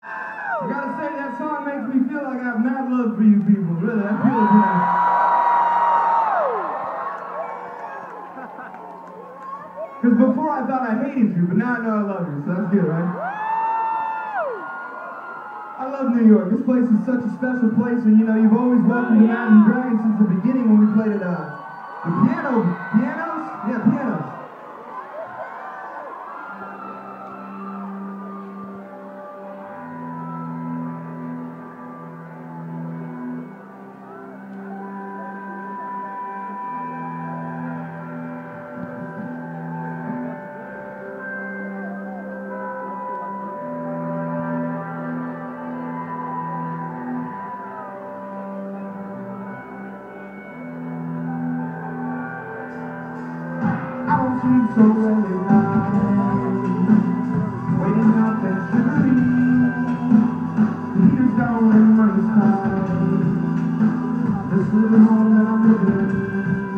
I gotta say, that song makes me feel like I have mad love for you people. Really, I feel it tonight. Because before I thought I hated you, but now I know I love you, so that's good, right? I love New York. This place is such a special place, and you know, you've always welcomed Imagine Dragons since the beginning when we played at the pianos? Yeah, pianos. So early night, waiting up at Sugar the heater's down and money's high. This little home that I'm living in.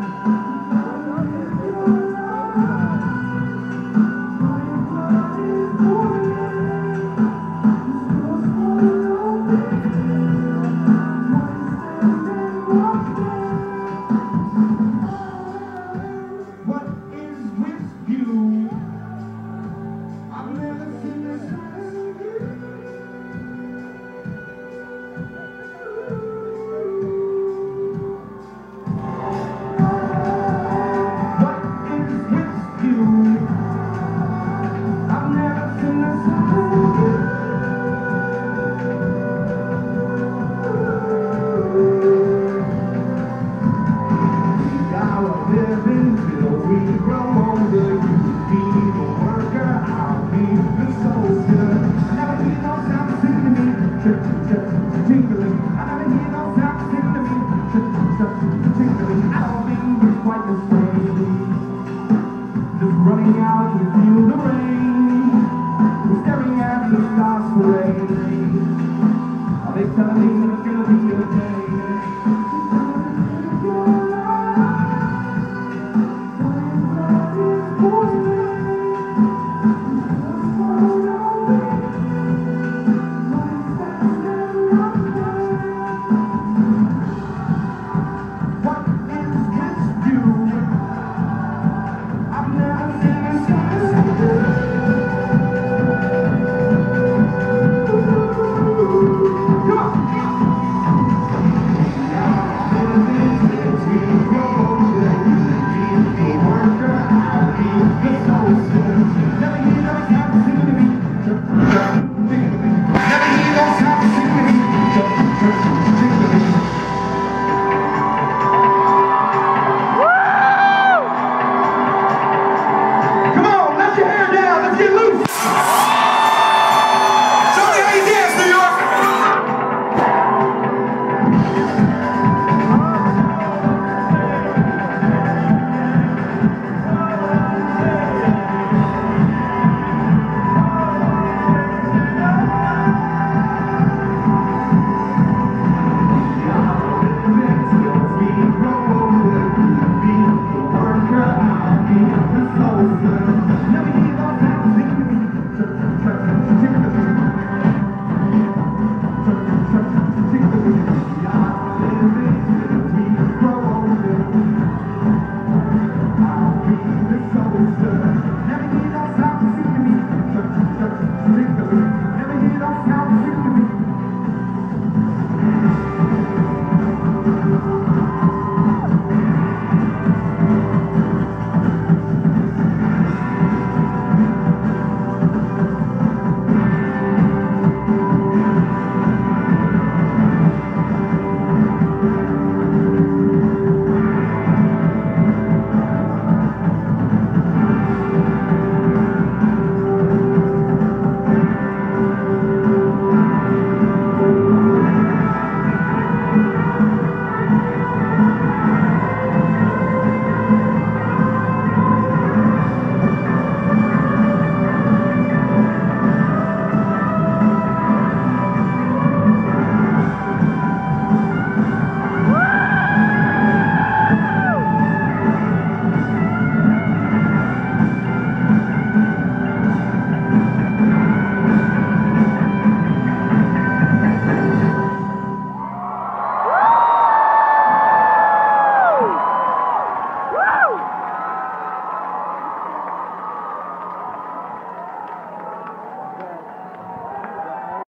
Running out to feel the rain, staring at the stars parade. Are they telling me that it's gonna be okay?